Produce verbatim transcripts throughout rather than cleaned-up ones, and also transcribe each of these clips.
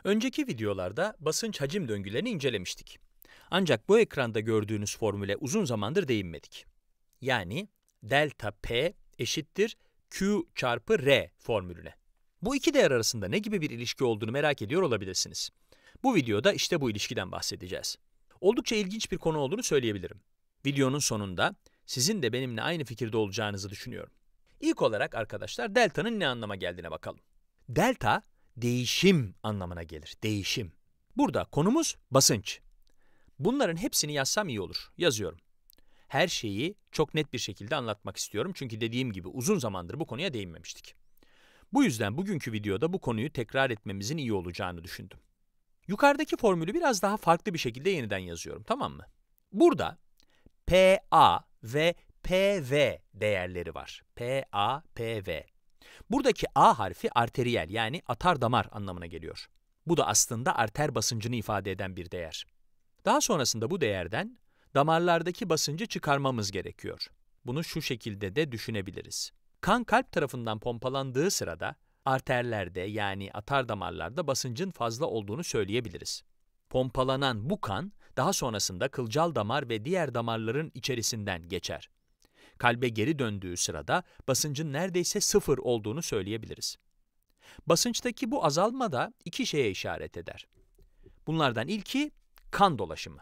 Önceki videolarda basınç hacim döngülerini incelemiştik. Ancak bu ekranda gördüğünüz formüle uzun zamandır değinmedik. Yani delta P eşittir Q çarpı R formülüne. Bu iki değer arasında ne gibi bir ilişki olduğunu merak ediyor olabilirsiniz. Bu videoda işte bu ilişkiden bahsedeceğiz. Oldukça ilginç bir konu olduğunu söyleyebilirim. Videonun sonunda sizin de benimle aynı fikirde olacağınızı düşünüyorum. İlk olarak arkadaşlar delta'nın ne anlama geldiğine bakalım. Delta, değişim anlamına gelir, değişim. Burada konumuz basınç. Bunların hepsini yazsam iyi olur, yazıyorum. Her şeyi çok net bir şekilde anlatmak istiyorum çünkü dediğim gibi uzun zamandır bu konuya değinmemiştik. Bu yüzden bugünkü videoda bu konuyu tekrar etmemizin iyi olacağını düşündüm. Yukarıdaki formülü biraz daha farklı bir şekilde yeniden yazıyorum, tamam mı? Burada P A ve P V değerleri var. P A, P V. Buradaki A harfi arteriyel yani atar damar anlamına geliyor. Bu da aslında arter basıncını ifade eden bir değer. Daha sonrasında bu değerden damarlardaki basıncı çıkarmamız gerekiyor. Bunu şu şekilde de düşünebiliriz. Kan kalp tarafından pompalandığı sırada arterlerde yani atar damarlarda basıncın fazla olduğunu söyleyebiliriz. Pompalanan bu kan daha sonrasında kılcal damar ve diğer damarların içerisinden geçer. Kalbe geri döndüğü sırada basıncın neredeyse sıfır olduğunu söyleyebiliriz. Basınçtaki bu azalma da iki şeye işaret eder. Bunlardan ilki kan dolaşımı.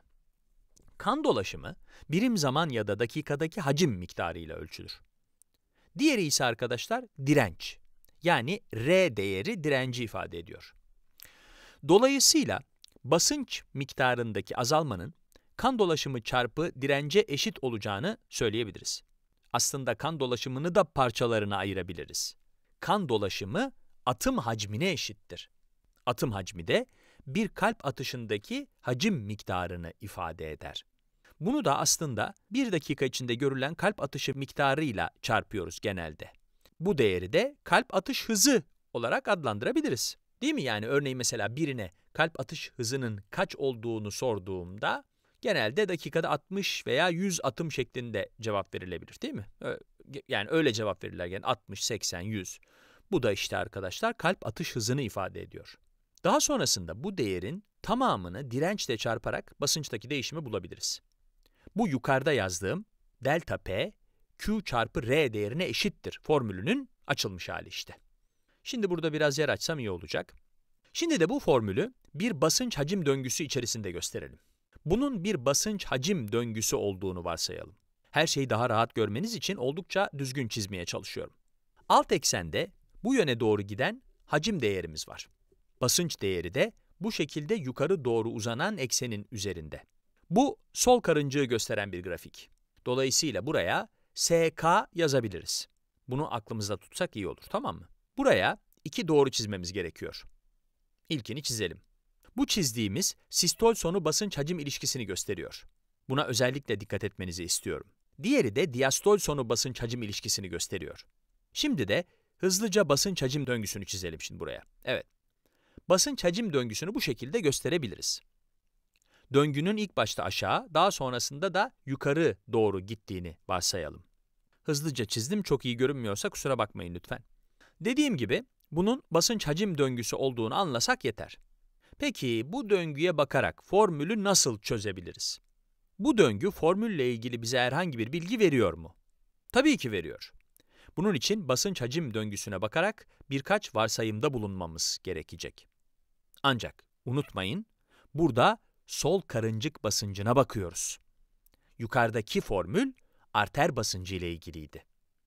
Kan dolaşımı birim zaman ya da dakikadaki hacim miktarıyla ölçülür. Diğeri ise arkadaşlar direnç. Yani R değeri direnci ifade ediyor. Dolayısıyla basınç miktarındaki azalmanın kan dolaşımı çarpı dirence eşit olacağını söyleyebiliriz. Aslında kan dolaşımını da parçalarına ayırabiliriz. Kan dolaşımı atım hacmine eşittir. Atım hacmi de bir kalp atışındaki hacim miktarını ifade eder. Bunu da aslında bir dakika içinde görülen kalp atışı miktarıyla çarpıyoruz genelde. Bu değeri de kalp atış hızı olarak adlandırabiliriz. Değil mi? Yani örneğin mesela birine kalp atış hızının kaç olduğunu sorduğumda genelde dakikada altmış veya yüz atım şeklinde cevap verilebilir, değil mi? Yani öyle cevap verirler yani altmış, seksen, yüz. Bu da işte arkadaşlar kalp atış hızını ifade ediyor. Daha sonrasında bu değerin tamamını dirençle çarparak basınçtaki değişimi bulabiliriz. Bu yukarıda yazdığım delta P, Q çarpı R değerine eşittir formülünün açılmış hali işte. Şimdi burada biraz yer açsam iyi olacak. Şimdi de bu formülü bir basınç hacim döngüsü içerisinde gösterelim. Bunun bir basınç hacim döngüsü olduğunu varsayalım. Her şeyi daha rahat görmeniz için oldukça düzgün çizmeye çalışıyorum. Alt eksende bu yöne doğru giden hacim değerimiz var. Basınç değeri de bu şekilde yukarı doğru uzanan eksenin üzerinde. Bu sol karıncığı gösteren bir grafik. Dolayısıyla buraya S K yazabiliriz. Bunu aklımızda tutsak iyi olur, tamam mı? Buraya iki doğru çizmemiz gerekiyor. İlkini çizelim. Bu çizdiğimiz sistol sonu basınç hacim ilişkisini gösteriyor. Buna özellikle dikkat etmenizi istiyorum. Diğeri de diastol sonu basınç hacim ilişkisini gösteriyor. Şimdi de hızlıca basınç hacim döngüsünü çizelim şimdi buraya. Evet. Basınç hacim döngüsünü bu şekilde gösterebiliriz. Döngünün ilk başta aşağı, daha sonrasında da yukarı doğru gittiğini varsayalım. Hızlıca çizdim, çok iyi görünmüyorsa kusura bakmayın lütfen. Dediğim gibi bunun basınç hacim döngüsü olduğunu anlasak yeter. Peki bu döngüye bakarak formülü nasıl çözebiliriz? Bu döngü formülle ilgili bize herhangi bir bilgi veriyor mu? Tabii ki veriyor. Bunun için basınç hacim döngüsüne bakarak birkaç varsayımda bulunmamız gerekecek. Ancak unutmayın, burada sol karıncık basıncına bakıyoruz. Yukarıdaki formül arter basıncı ile ilgiliydi.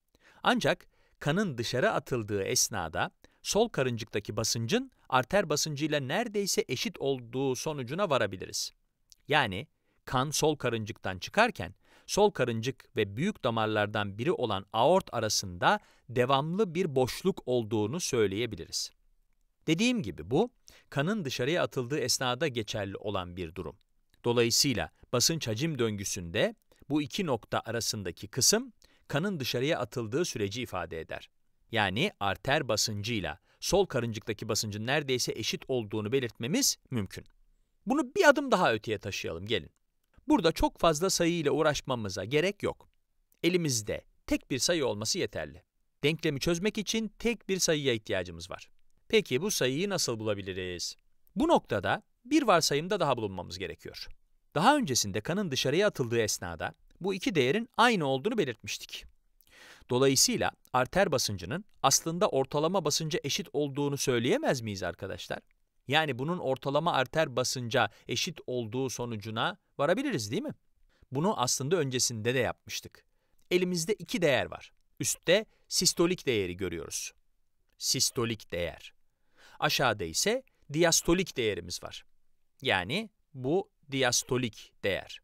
Ancak kanın dışarı atıldığı esnada sol karıncıktaki basıncın arter basıncıyla neredeyse eşit olduğu sonucuna varabiliriz. Yani kan sol karıncıktan çıkarken sol karıncık ve büyük damarlardan biri olan aort arasında devamlı bir boşluk olduğunu söyleyebiliriz. Dediğim gibi bu, kanın dışarıya atıldığı esnada geçerli olan bir durum. Dolayısıyla basınç hacim döngüsünde bu iki nokta arasındaki kısım, kanın dışarıya atıldığı süreci ifade eder. Yani arter basıncıyla sol karıncıktaki basıncın neredeyse eşit olduğunu belirtmemiz mümkün. Bunu bir adım daha öteye taşıyalım, gelin. Burada çok fazla sayıyla uğraşmamıza gerek yok. Elimizde tek bir sayı olması yeterli. Denklemi çözmek için tek bir sayıya ihtiyacımız var. Peki bu sayıyı nasıl bulabiliriz? Bu noktada bir varsayımda daha bulunmamız gerekiyor. Daha öncesinde kanın dışarıya atıldığı esnada bu iki değerin aynı olduğunu belirtmiştik. Dolayısıyla arter basıncının aslında ortalama basınca eşit olduğunu söyleyemez miyiz arkadaşlar? Yani bunun ortalama arter basınca eşit olduğu sonucuna varabiliriz değil mi? Bunu aslında öncesinde de yapmıştık. Elimizde iki değer var. Üstte sistolik değeri görüyoruz. Sistolik değer. Aşağıda ise diastolik değerimiz var. Yani bu diastolik değer.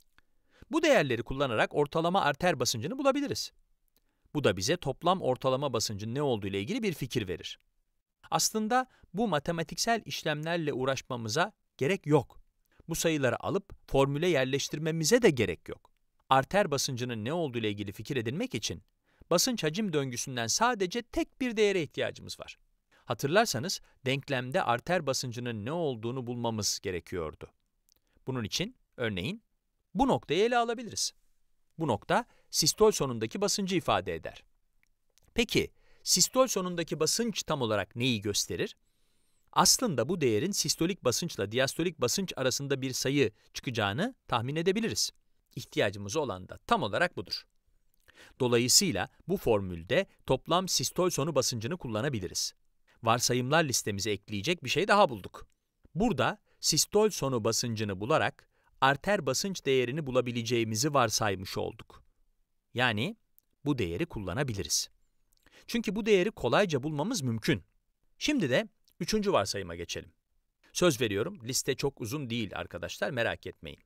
Bu değerleri kullanarak ortalama arter basıncını bulabiliriz. Bu da bize toplam ortalama basıncın ne olduğu ile ilgili bir fikir verir. Aslında bu matematiksel işlemlerle uğraşmamıza gerek yok. Bu sayıları alıp formüle yerleştirmemize de gerek yok. Arter basıncının ne olduğu ile ilgili fikir edinmek için basınç hacim döngüsünden sadece tek bir değere ihtiyacımız var. Hatırlarsanız denklemde arter basıncının ne olduğunu bulmamız gerekiyordu. Bunun için örneğin bu noktayı ele alabiliriz. Bu nokta sistol sonundaki basıncı ifade eder. Peki sistol sonundaki basınç tam olarak neyi gösterir? Aslında bu değerin sistolik basınçla diastolik basınç arasında bir sayı çıkacağını tahmin edebiliriz. İhtiyacımız olan da tam olarak budur. Dolayısıyla bu formülde toplam sistol sonu basıncını kullanabiliriz. Varsayımlar listemize ekleyecek bir şey daha bulduk. Burada sistol sonu basıncını bularak arter basınç değerini bulabileceğimizi varsaymış olduk. Yani bu değeri kullanabiliriz. Çünkü bu değeri kolayca bulmamız mümkün. Şimdi de üçüncü varsayıma geçelim. Söz veriyorum, liste çok uzun değil arkadaşlar, merak etmeyin.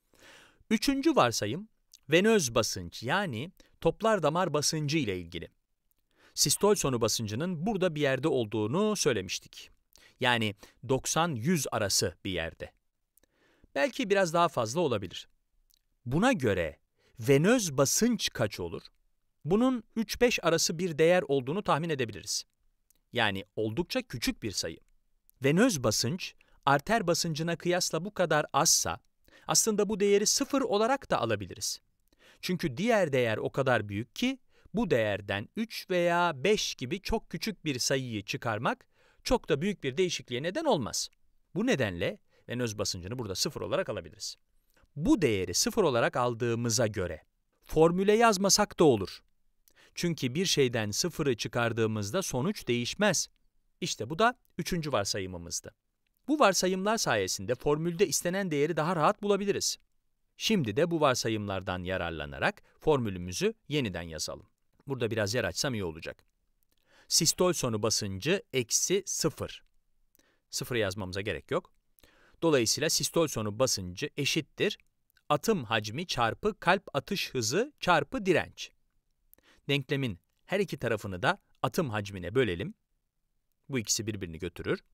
Üçüncü varsayım, venöz basınç yani toplar damar basıncı ile ilgili. Sistol sonu basıncının burada bir yerde olduğunu söylemiştik. Yani doksan yüz arası bir yerde. Belki biraz daha fazla olabilir. Buna göre venöz basınç kaç olur? Bunun üç beş arası bir değer olduğunu tahmin edebiliriz. Yani oldukça küçük bir sayı. Venöz basınç, arter basıncına kıyasla bu kadar azsa, aslında bu değeri sıfır olarak da alabiliriz. Çünkü diğer değer o kadar büyük ki, bu değerden üç veya beş gibi çok küçük bir sayıyı çıkarmak, çok da büyük bir değişikliğe neden olmaz. Bu nedenle venöz basıncını burada sıfır olarak alabiliriz. Bu değeri sıfır olarak aldığımıza göre, formüle yazmasak da olur. Çünkü bir şeyden sıfırı çıkardığımızda sonuç değişmez. İşte bu da üçüncü varsayımımızdı. Bu varsayımlar sayesinde formülde istenen değeri daha rahat bulabiliriz. Şimdi de bu varsayımlardan yararlanarak formülümüzü yeniden yazalım. Burada biraz yer açsam iyi olacak. Sistol sonu basıncı eksi sıfır. Sıfırı yazmamıza gerek yok. Dolayısıyla sistol sonu basıncı eşittir atım hacmi çarpı kalp atış hızı çarpı direnç. Denklemin her iki tarafını da atım hacmine bölelim. Bu ikisi birbirini götürür.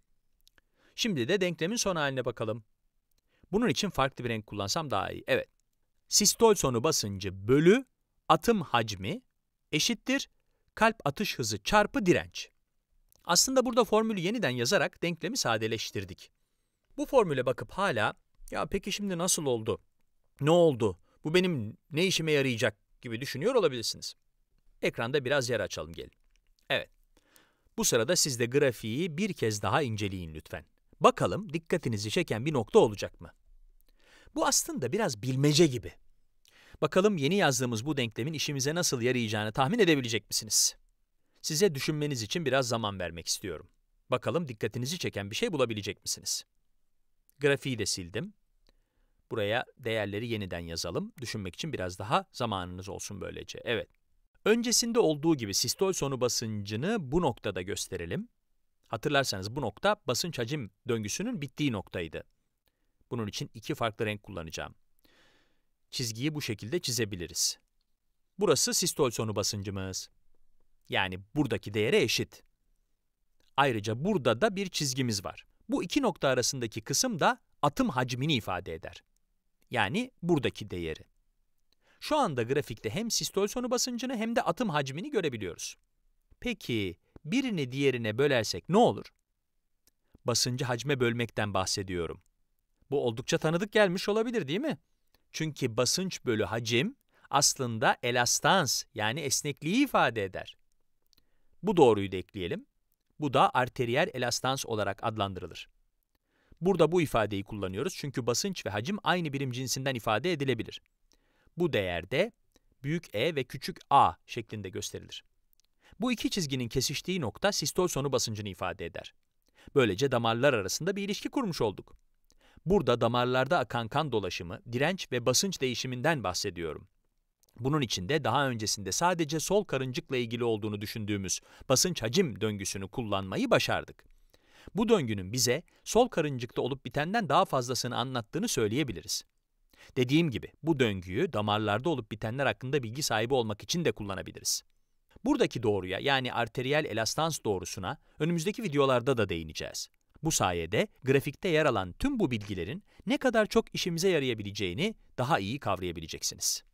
Şimdi de denklemin son haline bakalım. Bunun için farklı bir renk kullansam daha iyi. Evet. Sistol sonu basıncı bölü atım hacmi eşittir kalp atış hızı çarpı direnç. Aslında burada formülü yeniden yazarak denklemi sadeleştirdik. Bu formüle bakıp hala, ya peki şimdi nasıl oldu, ne oldu, bu benim ne işime yarayacak gibi düşünüyor olabilirsiniz. Ekranda biraz yer açalım gelin. Evet. Bu sırada siz de grafiği bir kez daha inceleyin lütfen. Bakalım dikkatinizi çeken bir nokta olacak mı? Bu aslında biraz bilmece gibi. Bakalım yeni yazdığımız bu denklemin işimize nasıl yarayacağını tahmin edebilecek misiniz? Size düşünmeniz için biraz zaman vermek istiyorum. Bakalım dikkatinizi çeken bir şey bulabilecek misiniz? Grafiği de sildim. Buraya değerleri yeniden yazalım. Düşünmek için biraz daha zamanınız olsun böylece. Evet. Öncesinde olduğu gibi sistol sonu basıncını bu noktada gösterelim. Hatırlarsanız bu nokta basınç hacim döngüsünün bittiği noktaydı. Bunun için iki farklı renk kullanacağım. Çizgiyi bu şekilde çizebiliriz. Burası sistol sonu basıncımız. Yani buradaki değere eşit. Ayrıca burada da bir çizgimiz var. Bu iki nokta arasındaki kısım da atım hacmini ifade eder. Yani buradaki değeri. Şu anda grafikte hem sistol sonu basıncını hem de atım hacmini görebiliyoruz. Peki birini diğerine bölersek ne olur? Basıncı hacme bölmekten bahsediyorum. Bu oldukça tanıdık gelmiş olabilir değil mi? Çünkü basınç bölü hacim aslında elastans yani esnekliği ifade eder. Bu doğruyu da ekleyelim. Bu da arteriyel elastans olarak adlandırılır. Burada bu ifadeyi kullanıyoruz çünkü basınç ve hacim aynı birim cinsinden ifade edilebilir. Bu değerde büyük E ve küçük a şeklinde gösterilir. Bu iki çizginin kesiştiği nokta sistol sonu basıncını ifade eder. Böylece damarlar arasında bir ilişki kurmuş olduk. Burada damarlarda akan kan dolaşımı, direnç ve basınç değişiminden bahsediyorum. Bunun için de daha öncesinde sadece sol karıncıkla ilgili olduğunu düşündüğümüz basınç-hacim döngüsünü kullanmayı başardık. Bu döngünün bize sol karıncıkta olup bitenden daha fazlasını anlattığını söyleyebiliriz. Dediğim gibi bu döngüyü damarlarda olup bitenler hakkında bilgi sahibi olmak için de kullanabiliriz. Buradaki doğruya yani arteriyel elastans doğrusuna önümüzdeki videolarda da değineceğiz. Bu sayede grafikte yer alan tüm bu bilgilerin ne kadar çok işimize yarayabileceğini daha iyi kavrayabileceksiniz.